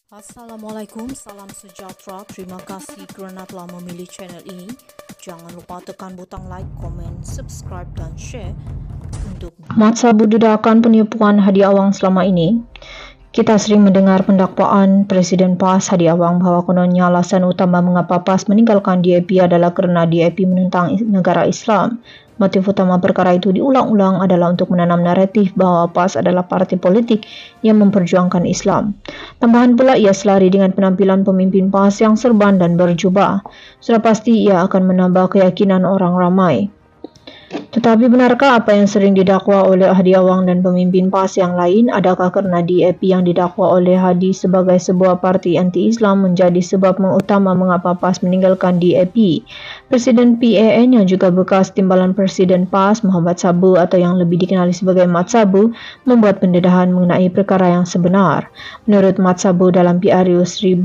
Assalamualaikum, salam sejahtera. Terima kasih kerana telah memilih channel ini. Jangan lupa tekan butang like, komen, subscribe dan share untuk Mat Sabu didakan penipuan Hadi Awang selama ini. Kita sering mendengar pendakwaan Presiden PAS Hadi Awang bahawa kononnya alasan utama mengapa PAS meninggalkan DAP adalah kerana DAP menentang negara Islam. Motif utama perkara itu diulang-ulang adalah untuk menanam naratif bahawa PAS adalah parti politik yang memperjuangkan Islam. Tambahan pula ia selari dengan penampilan pemimpin PAS yang serban dan berjubah. Sudah pasti ia akan menambah keyakinan orang ramai. Tetapi benarkah apa yang sering didakwa oleh Hadi Awang dan pemimpin PAS yang lain? Adakah kerana DAP yang didakwa oleh Hadi sebagai sebuah parti anti-Islam menjadi sebab utama mengapa PAS meninggalkan DAP? Presiden PAN yang juga bekas timbalan Presiden PAS Muhammad Sabu atau yang lebih dikenali sebagai Mat Sabu membuat pendedahan mengenai perkara yang sebenar. Menurut Mat Sabu dalam PRU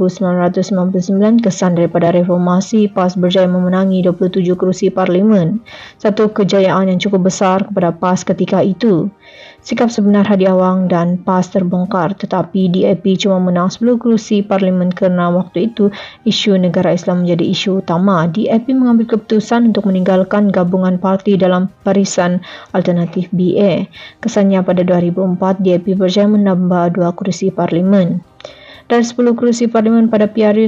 1999, kesan daripada reformasi PAS berjaya memenangi 27 kerusi parlimen. Satu kejayaan yang cukup besar kepada PAS ketika itu. Sikap sebenar Hadi Awang dan PAS terbongkar, tetapi DAP cuma menang 10 kerusi parlimen kerana waktu itu isu negara Islam menjadi isu utama. DAP mengambil keputusan untuk meninggalkan gabungan parti dalam barisan alternatif BA. Kesannya pada 2004 DAP berjaya menambah 2 kerusi parlimen. Dari 10 kerusi parlimen pada PRU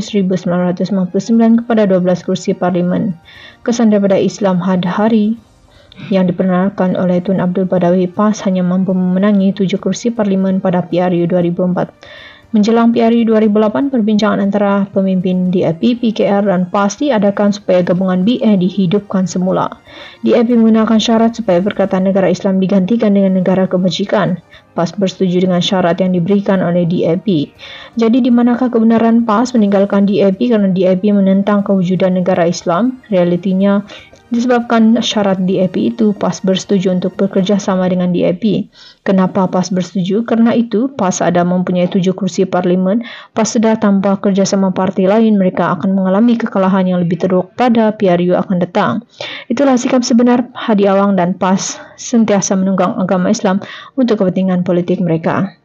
1999 kepada 12 kerusi parlimen. Kesan daripada Islam Hadhari yang diperkenalkan oleh Tun Abdul Badawi, PAS hanya mampu memenangi 7 kursi parlimen pada PRU 2004. Menjelang PRU 2008, perbincangan antara pemimpin DAP, PKR dan PAS diadakan supaya gabungan BA dihidupkan semula. DAP menggunakan syarat supaya perkataan negara Islam digantikan dengan negara kebajikan. PAS bersetuju dengan syarat yang diberikan oleh DAP. Jadi di manakah kebenaran PAS meninggalkan DAP kerana DAP menentang kewujudan negara Islam? Realitinya, disebabkan syarat DAP itu, PAS bersetuju untuk bekerjasama dengan DAP. Kenapa PAS bersetuju? Kerana itu, PAS ada mempunyai 7 kursi parlimen. PAS sedar tanpa kerjasama parti lain, mereka akan mengalami kekalahan yang lebih teruk pada PRU akan datang. Itulah sikap sebenar Hadi Awang dan PAS sentiasa menunggang agama Islam untuk kepentingan politik mereka.